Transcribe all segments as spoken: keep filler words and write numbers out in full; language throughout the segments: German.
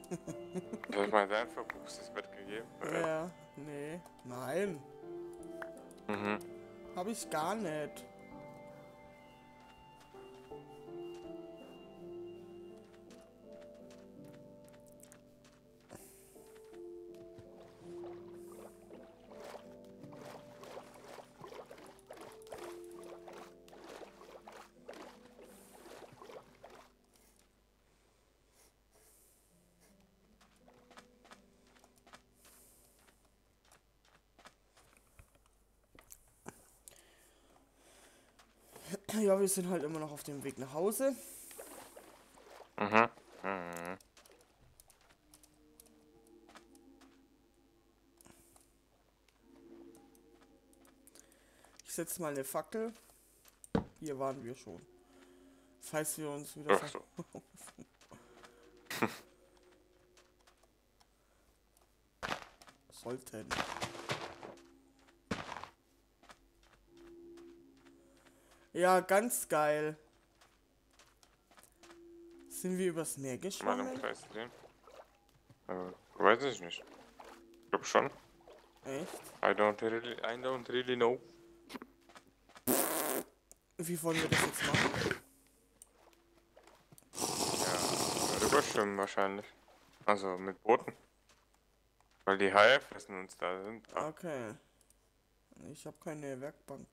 Soll ich mal dein verbuchstes Bett gegeben? Ja, nee, nein, Mhm. habe ich gar nicht. Ja, wir sind halt immer noch auf dem Weg nach Hause. Mhm. Mhm. Ich setze mal eine Fackel. Hier waren wir schon. Falls wir uns wieder Ach ver... so. sollten. Ja, ganz geil. Sind wir übers Meer Mal im geschwommen? Kreis drehen. Äh, weiß ich nicht. Ich glaub schon. Echt? I don't really, I don't really know. Wie wollen wir das jetzt machen? Ja, rüberschwimmen wahrscheinlich. Also mit Booten. Weil die Haie fressen uns da sind. Ah, Okay. Ich habe keine Werkbank.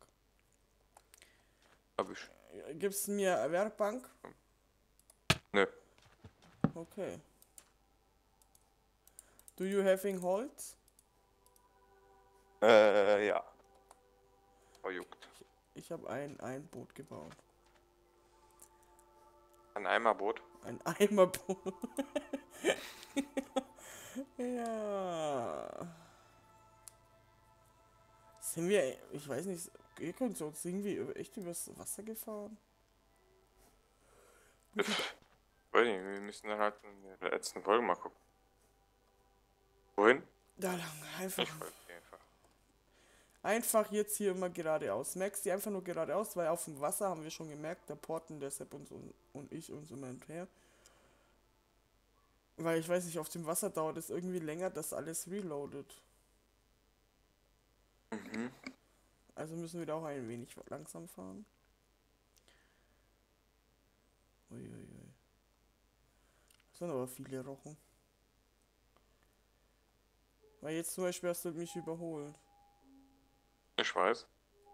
hab ich. Gibst du mir eine Werkbank? Nö. Okay. Do you having Holz? Äh, ja. Oh, juckt. Ich habe ein, ein Boot gebaut. Ein Eimerboot. Ein Eimerboot. Ja. Sind wir, ich weiß nicht, ihr könnt so irgendwie über- echt übers Wasser gefahren? Weiß nicht, wir müssen dann halt in der letzten Folge mal gucken. Wohin? Da lang, einfach, Ich folge dir einfach. einfach jetzt hier immer geradeaus. Merkst du einfach nur geradeaus, weil auf dem Wasser haben wir schon gemerkt, der Porten, der Sepp und, so, und ich uns immer hinterher. Weil ich weiß nicht, auf dem Wasser dauert es irgendwie länger, dass alles reloadet. Mhm. Also müssen wir da auch ein wenig langsam fahren. Uiuiui. Das sind aber viele Rochen. Weil jetzt zum Beispiel hast du mich überholt. Ich weiß.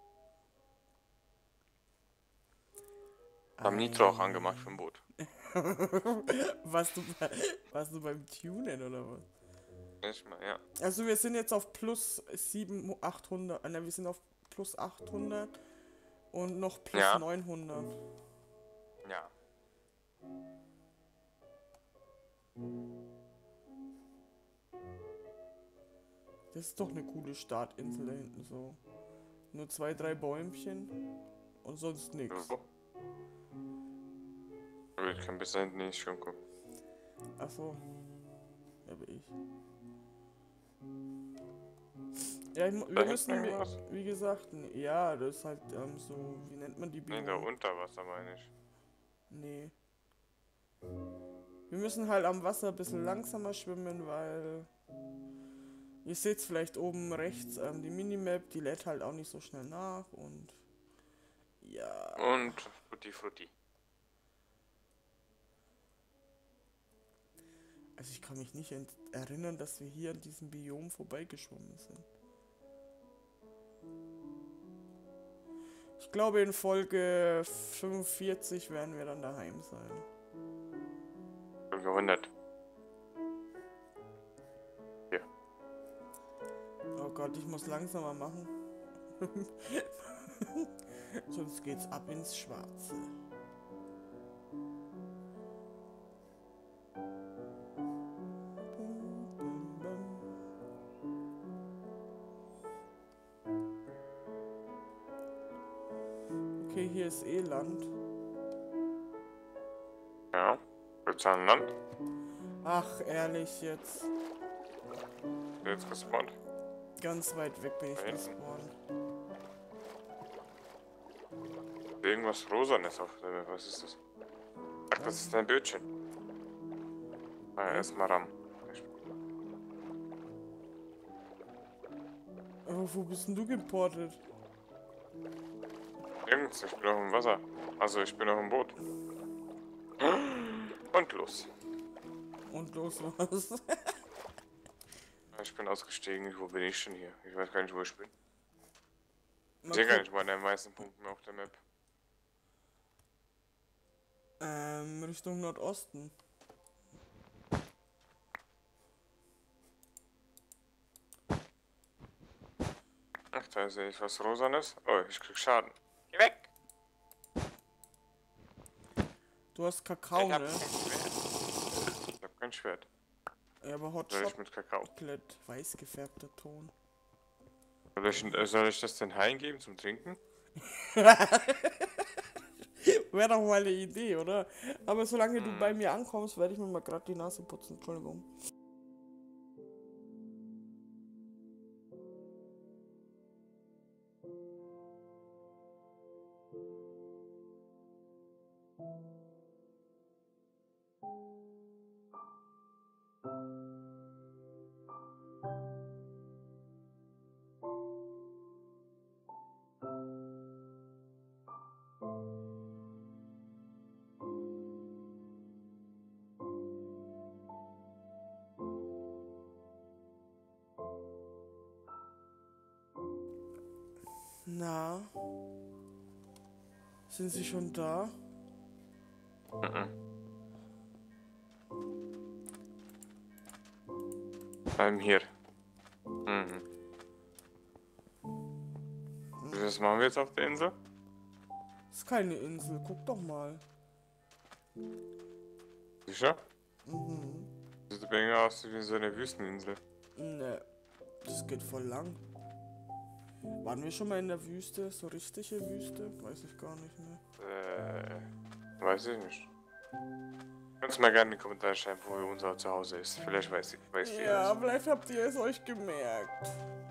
Haben Nitro auch angemacht für ein Ei. Boot. warst, du bei, warst du beim Tunen oder was? Ich mal, ja. Also wir sind jetzt auf plus sieben, achthundert. Ne, wir sind auf plus achthundert und noch plus Ja. neunhundert. Ja. Das ist doch eine coole Startinsel da hinten so. Nur zwei, drei Bäumchen und sonst nix. So. Aber ich kann bis dahin nicht schon gucken. Achso. Ja, aber ich. Ja, ich, mu- Da wir hinten müssen, mal- irgendwas? wie gesagt, n- ja, das ist halt ähm, so, wie nennt man die Nee, da Biome? unter Wasser meine ich. Nee. Wir müssen halt am Wasser ein bisschen langsamer schwimmen, weil ihr seht vielleicht oben rechts ähm, die Minimap, die lädt halt auch nicht so schnell nach und ja. Und Frutti Frutti. Also ich kann mich nicht ent- erinnern, dass wir hier an diesem Biom vorbeigeschwommen sind. Ich glaube in Folge fünfundvierzig werden wir dann daheim sein. Folge hundert. Hier. Oh Gott, ich muss langsamer machen. Sonst geht's ab ins Schwarze. Okay, hier ist eh Land. Ja. Willst du an Land? Ach, ehrlich jetzt. Der jetzt gespawnt. Ganz weit weg bin ich Da hinten. gespawnt. Irgendwas Rosanes auf der. Was ist das? Ach, das ist dein Bötchen. Ja, erstmal ran. Aber wo bist denn du geportet? Nirgends, ich bin auf dem Wasser. Also ich bin auf dem Boot. Und los. Und los was? Ich bin ausgestiegen. Wo bin ich denn hier? Ich weiß gar nicht, wo ich bin. Ich Mal sehe gar guck- nicht mal den meisten Punkten mehr auf der Map. Ähm, Richtung Nordosten. Ach, da sehe ich was Rosanes. Oh, ich krieg Schaden. Geh weg! Du hast Kakao, ich hab ne? kein Schwert. Ich hab kein Schwert. Ja, aber Hot Soll ich mit Kakao? Chocolate, weiß gefärbter Ton. Soll ich, äh, soll ich das den Haien geben zum Trinken? Wäre doch mal eine Idee, oder? Aber solange du Hm. bei mir ankommst, werde ich mir mal gerade die Nase putzen. Entschuldigung. Na? Sind sie schon da? Mhm. I'm hier. Mhm. Was machen wir jetzt auf der Insel? Ist keine Insel, guck doch mal. Sicher? Mhm. Sieht irgendwie aus wie so eine Wüsteninsel. Ne, das geht voll lang. Waren wir schon mal in der Wüste? So richtige Wüste? Weiß ich gar nicht mehr. Äh, weiß ich nicht. Kannst du mal gerne in die Kommentare schreiben, wo unser Zuhause ist. Vielleicht weiß ich, weiß ihr Ja, das. vielleicht habt ihr es euch gemerkt.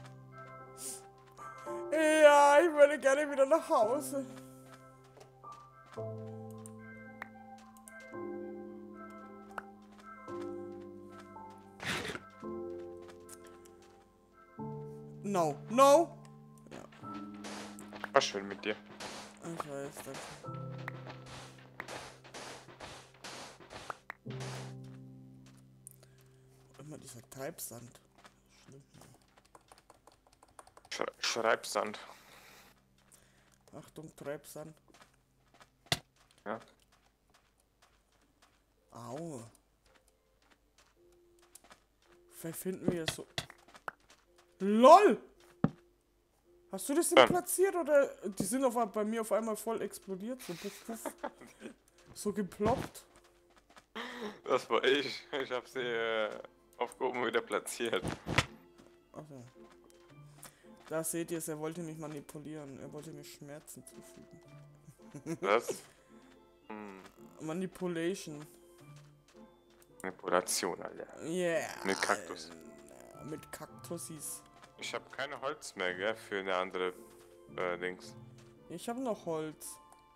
Ja, ich würde gerne wieder nach Hause. No, no! War schön mit dir. Ich weiß, danke. Immer dieser Treibsand. Schlimm. Sch Schreibsand. Achtung, Treibsand. Ja. Au. Vielleicht finden wir so. LOL! Hast du das denn Dann. platziert oder die sind auf, bei mir auf einmal voll explodiert? So puff, puff. So geploppt. Das war ich. Ich habe sie äh, aufgehoben und wieder platziert. Achso. Da seht ihr es, er wollte mich manipulieren. Er wollte mir Schmerzen zufügen. Was? Hm. Manipulation. Manipulation, Alter. Yeah. Mit Kaktus. Mit Kaktusis. Ich habe keine Holz mehr, gell, für eine andere äh, Dings. Ich habe noch Holz.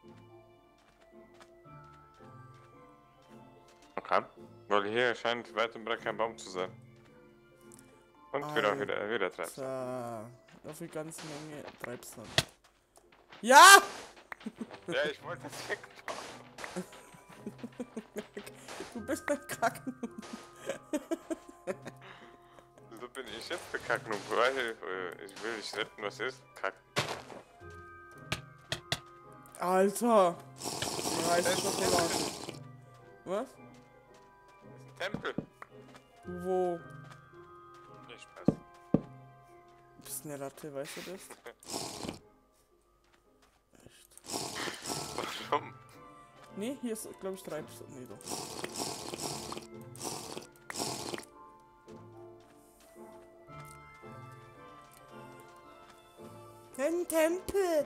Okay. Weil hier scheint weit und breit kein Baum zu sein. Und wieder, wieder, wieder treibst. Alter, auf die ganze Menge Treibsand. Ja! Ja, ich wollte das wegmachen. Du bist ein Kacken. So bin ich jetzt bekackt. Und weil ich will dich retten, was ist? Kack. Alter! Reiß Schokolade. Was? Das ist ein Tempel. Wo? Nicht Spaß. Du bist eine Ratte, weißt du das? Echt. Warum? Nee, hier ist, glaube ich, Treibsand. Nee, doch. Ein Tempel!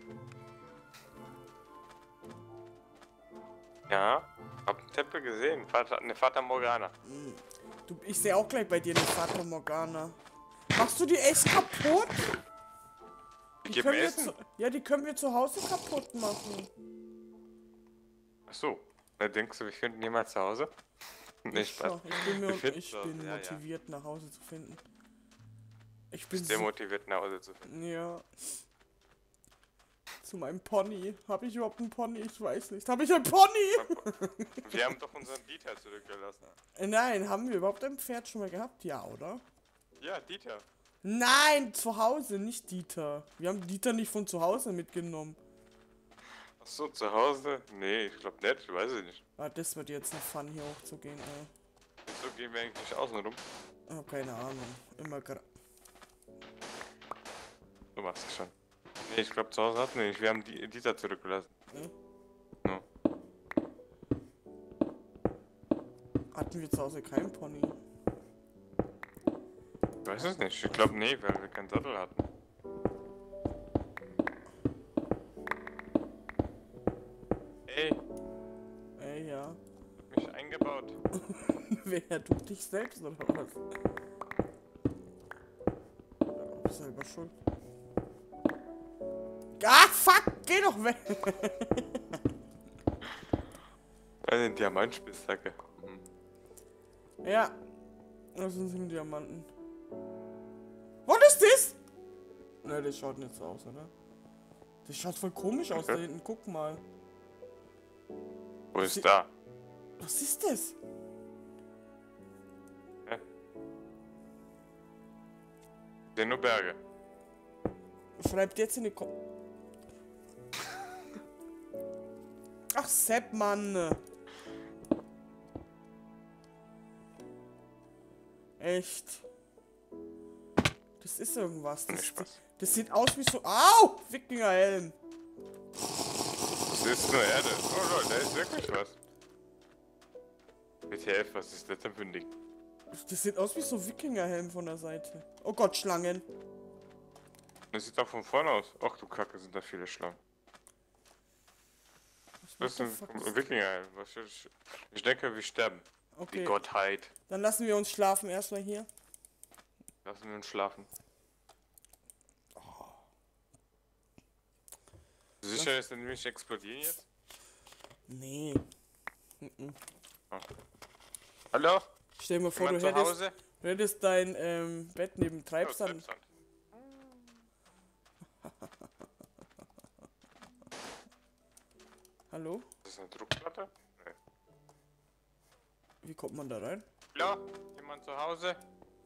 Ja, hab einen Tempel gesehen. Vater, eine Fata Morgana. Du, ich sehe auch gleich bei dir eine Fata Morgana. Machst du die echt kaputt? Die Die geben können wir Essen? zu, ja, die können wir zu Hause kaputt machen. Ach so. Na, denkst du, wir finden jemals zu Hause? Nee, Ich, Spaß. schon. ich bin, Wir mir, finden ich das, bin ja, ja. motiviert, nach Hause zu finden. Ich bin Bist so, demotiviert nach Hause zu finden. ja. Zu meinem Pony. Habe ich überhaupt einen Pony? Ich weiß nicht. Habe ich einen Pony? Wir haben doch unseren Dieter zurückgelassen. Äh, Nein, haben wir überhaupt ein Pferd schon mal gehabt? Ja, oder? Ja, Dieter. Nein, zu Hause, nicht Dieter. Wir haben Dieter nicht von zu Hause mitgenommen. Achso, zu Hause? Nee, ich glaube nicht, ich weiß es nicht. Ah, das wird jetzt noch fun, hier hochzugehen, ey. So gehen wir eigentlich nicht außen rum. Oh, keine Ahnung. Immer gra... Du machst es schon. Nee, ich glaube zu Hause hatten wir nicht. Wir haben die Dieter zurückgelassen. Hm? No. Hatten wir zu Hause keinen Pony? Ich weiß es nicht. Ich glaube nee, weil wir keinen Sattel hatten. Ey, Ey, ja. hab mich eingebaut. Wer, du dich selbst oder was? Ja, du bist selber schuld. Ah, fuck! Geh doch weg! Eine Diamantspitzhacke. Hm. Ja. Das sind ein Diamanten. Was ist das? Ne, das schaut nicht so aus, oder? Das schaut voll komisch aus da Okay. hinten. Guck mal. Wo ist Sie- da? Was ist das? Sind nur Berge. Schreibt jetzt in die Kom... Ach, Sepp, Mann. Echt. Das ist irgendwas. Nee, Das, Spaß. das sieht aus wie so... Au! Wikingerhelm. Das ist nur Erde. Oh Leute, da ist wirklich was. W T F, was ist das denn für ein Ding? Das sieht aus wie so Wikingerhelm von der Seite. Oh Gott, Schlangen. Das sieht doch von vorne aus. Ach du Kacke, sind da viele Schlangen. Das ist What ein the fuck ist- Wikinger. Was ich, ich denke, wir sterben. Die Okay, Gottheit. dann lassen wir uns schlafen erstmal hier. Lassen wir uns schlafen. Sicher, dass der nämlich explodieren jetzt? Nee. Mhm. Hallo? Stell dir mal vor, Jemand du zu hättest, Hause? du hättest dein ähm, Bett neben Oh, Treibsand. Treibsand. Hallo? Das ist eine Druckplatte? Nee. Wie kommt man da rein? Hallo? Jemand zu Hause?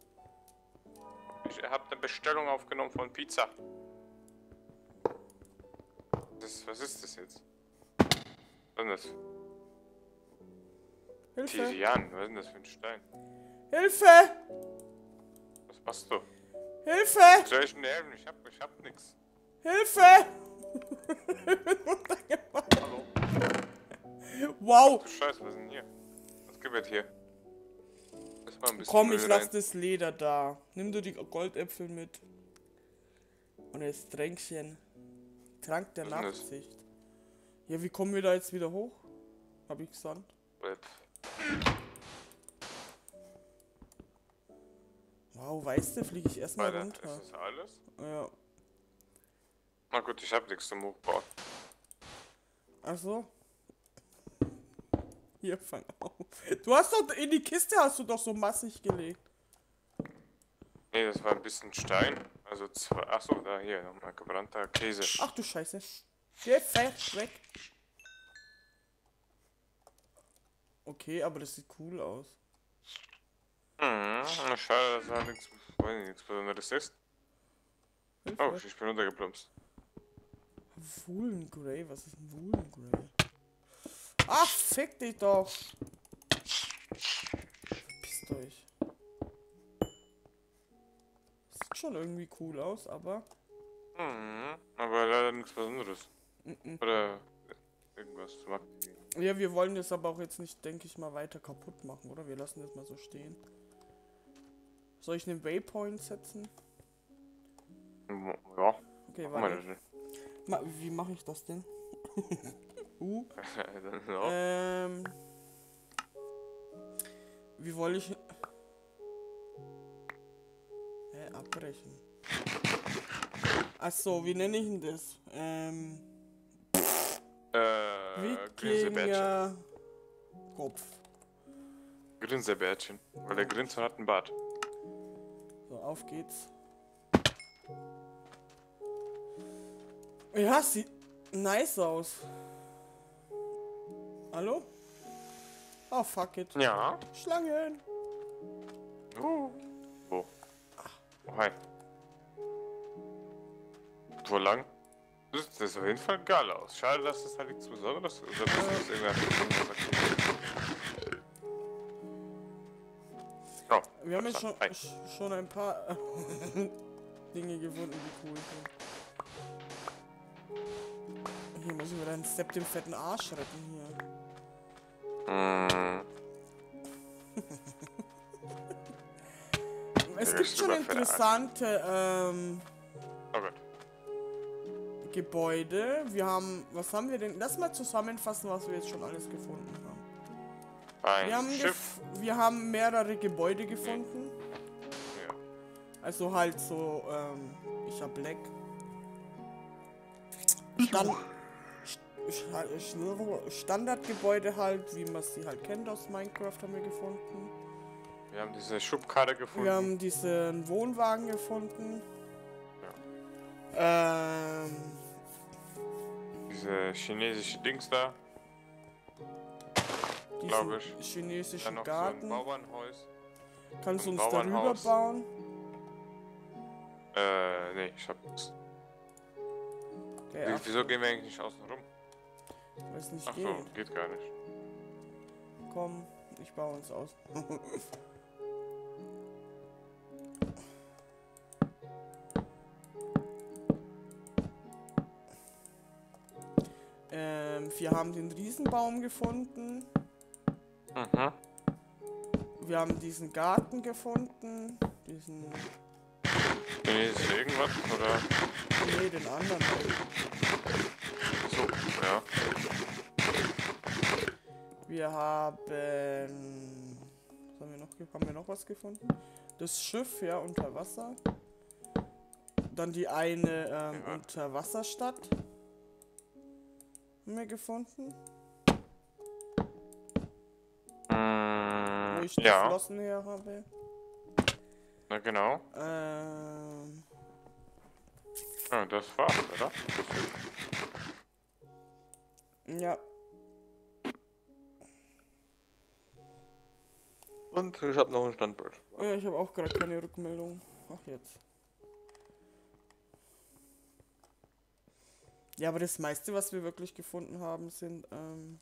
Ich hab eine Bestellung aufgenommen von Pizza. Das, was ist das jetzt? Was ist das? Hilfe! Tirian, was ist denn das für ein Stein? Hilfe! Was machst du? Hilfe! Soll ich denn helfen? Ich hab, ich hab nix. Hilfe! Hallo? Wow! Du Scheiße, was ist denn hier? Was gibt es hier? Lass mal ein bisschen Komm, Müll ich lass rein. das Leder da. Nimm du die Goldäpfel mit. Und das Tränkchen. Trank der Was ist denn das? Nachtsicht. Ja, wie kommen wir da jetzt wieder hoch? Hab ich gesagt. Brett. Wow, weißt du, fliege ich erstmal Weiter. runter. Ist das alles? Ja. Na gut, ich hab nichts zum Hochbauen. Ach so. Hier, fang auf. Du hast doch in die Kiste hast du doch so massig gelegt. Nee, das war ein bisschen Stein. Also zwei. Achso, da hier, nochmal gebrannter Käse. Ach du Scheiße. Geh fett weg. Okay, aber das sieht cool aus. Mhm, na, schade, dass da nichts, weiß nicht, nichts Besonderes ist. Oh, Hilfe. ich bin runtergeplumpst. Woolengray, was ist ein Woolengray? Ach, fick dich doch. Verpisst euch. Sieht schon irgendwie cool aus, aber... Mhm, aber leider nichts Besonderes. Mm Oder irgendwas zu machen. -mm. Ja, wir wollen das aber auch jetzt nicht, denke ich mal, weiter kaputt machen, oder? Wir lassen das mal so stehen. Soll ich einen Waypoint setzen? Ja, Okay, machen wir warte. das nicht. Ma wie mache ich das denn? uh. Dann auch. Ähm. Wie wollte ich. Hä, abbrechen. Achso, wie nenne ich denn das? Ähm. Äh, Grinsebärtchen. Wikinger. Kopf. Grinsebärtchen. Weil der grinst und hat einen Bart. So, auf geht's. Ja, sieht nice aus. Hallo? Oh, fuck it. Ja. Schlangen. Uh. Wo? Oh, hi. Wo lang? Das sieht das auf jeden Fall geil aus. Schade, dass das halt nichts Besonderes ist. Oder dass das irgendwas Oh, Wir haben jetzt schon, Hi. sch- schon ein paar Dinge gefunden, die cool sind. Hier muss ich mir deinen Sepp den fetten Arsch retten hier. Mm. Es Der gibt ist schon super fett, interessante ähm, Oh Gott. Gebäude. Wir haben, was haben wir denn? Lass mal zusammenfassen, was wir jetzt schon alles gefunden haben. Ein Wir haben, Schiff. gef- wir haben mehrere Gebäude gefunden. Ja. Also halt so, ähm, ich hab Black. Stand Sch- Sch- Standardgebäude halt, wie man sie halt kennt aus Minecraft, haben wir gefunden. Wir haben diese Schubkarre gefunden. Wir haben diesen Wohnwagen gefunden. Ähm, Diese chinesische Dings da. Glaub ich. diesen chinesischen Dann noch so Garten. ein Bauernhaus. Kannst du ein uns darüber Bauernhaus. bauen? Äh, nee, ich hab nichts. Okay, Wie- ach, Wieso gehen wir eigentlich nicht außen rum? weil es nicht Ach so, geht. geht gar nicht. Komm, ich baue uns aus. ähm, wir haben den Riesenbaum gefunden. Mhm. Wir haben diesen Garten gefunden. Diesen. Chinesisch irgendwas, oder? Nee, den anderen. So, ja. Wir haben. Was haben wir noch? ge- Haben wir noch was gefunden? Das Schiff, ja, unter Wasser. Dann die eine ähm, Ja. Unterwasserstadt. Haben wir gefunden. Wo ich die Mm, ja, Flossen her habe. na genau. Ähm, Ja, das war's, oder? ja. Und ich hab noch ein Standbild. Ja, ich habe auch gerade keine Rückmeldung. Ach, jetzt. Ja, aber das meiste, was wir wirklich gefunden haben, sind ähm,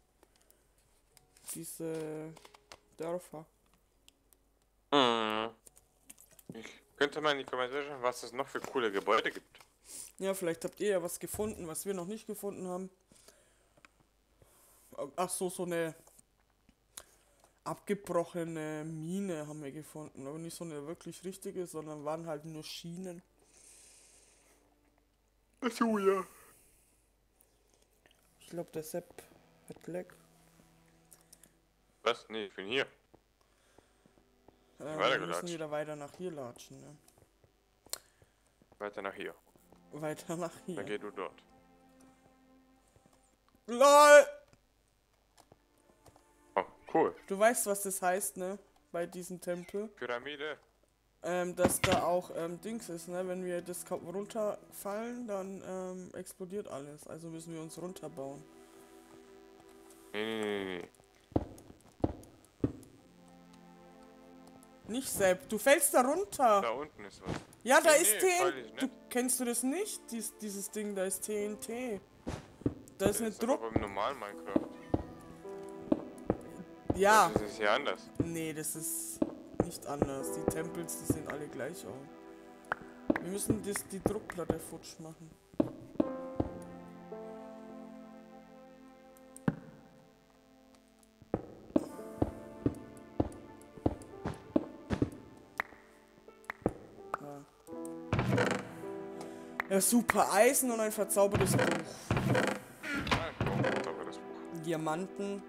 diese Dörfer. Mhm. Ich könnte mal in die Kommentare schreiben, was es noch für coole Gebäude gibt. Ja, vielleicht habt ihr ja was gefunden, was wir noch nicht gefunden haben. Ach so, so eine abgebrochene Mine haben wir gefunden. Aber nicht so eine wirklich richtige, sondern waren halt nur Schienen. Achso, ja. Ich glaube, der Sepp hat Leck. Was? Nee, ich bin hier. Äh, wir weitergelatscht. müssen wieder weiter nach hier latschen. Ne? Weiter nach hier. Weiter nach hier. Dann geh du dort. LOL! Oh, cool. Du weißt, was das heißt, ne? Bei diesem Tempel. Pyramide. Ähm, dass da auch ähm, Dings ist, ne? Wenn wir das Kap- runterfallen, dann ähm, explodiert alles. Also müssen wir uns runterbauen. Nee, nee, nee, nee. Nicht Sepp, du fällst da runter. Da unten ist was. Ja, da Nee, ist nee, fall T N ich T. Du, nicht. kennst du das nicht? Dies, dieses Ding, da ist T N T. Da ist eine Das ist aber Druck. beim normalen Minecraft. Ja. Das ist hier anders. Nee, das ist nicht anders. Die Tempels, die sehen alle gleich aus. Wir müssen das, die Druckplatte futsch machen. Ja. Ja, super Eisen und ein verzaubertes Buch. Ah, ich brauche jetzt aber das Buch. Diamanten.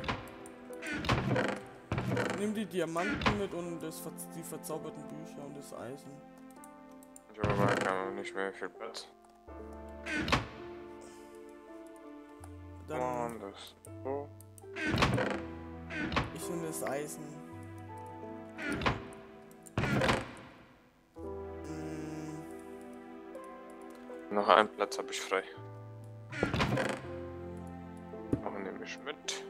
Nimm die Diamanten mit und das, ver- die verzauberten Bücher und das Eisen. Ich habe aber gar nicht mehr viel Platz. Dann Und das so. ich nehme das Eisen. Noch einen Platz habe ich frei. Auch nehme ich mit.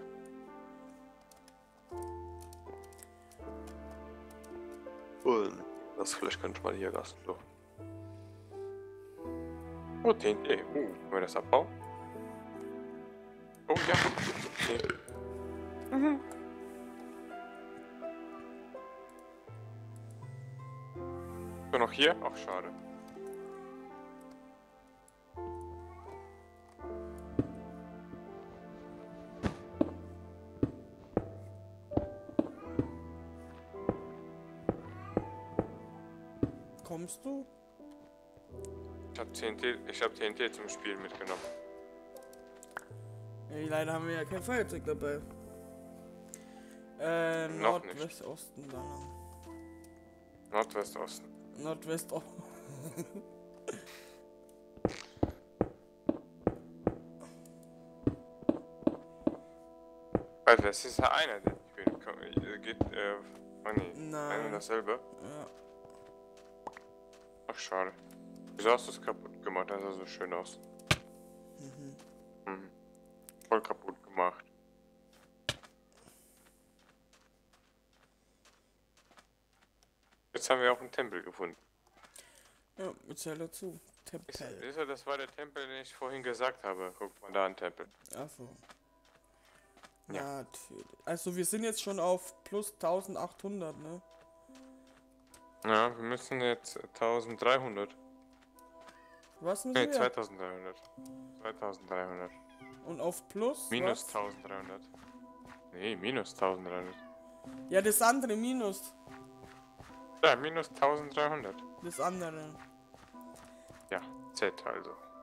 Und das vielleicht könnte ich mal hier lassen. So. Oh, T N T. Uh, können wir das abbauen? Oh ja. Okay. Mhm. So, noch hier? Ach, schade. Kommst du? Ich hab T N T, ich hab T N T zum Spielen mitgenommen. Ey, leider haben wir ja kein Feuerzeug dabei. Äh, Noch nicht. Nordwestosten dann. Nordwestosten. Nordwestosten. Alter, das ist ja einer, der geht, äh, oh nee, Nein. ein und dasselbe. Ja. Ach, schade. Wieso hast du es kaputt gemacht? Das sah so schön aus. Mhm. Mhm. Voll kaputt gemacht. Jetzt haben wir auch einen Tempel gefunden. Ja, erzähl dazu. Tempel. Ist, ist, das war der Tempel, den ich vorhin gesagt habe. Guck mal da, ein Tempel. Achso. Ja. Natürlich. Also wir sind jetzt schon auf plus eintausendachthundert, ne? Ja, wir müssen jetzt eintausenddreihundert. Was müssen Ne, wir? zweitausenddreihundert. zweitausenddreihundert. Und auf plus? Minus was? eintausenddreihundert. Nee, minus eintausenddreihundert. Ja, das andere minus. Ja, minus eintausenddreihundert. Das andere. Ja, Z also.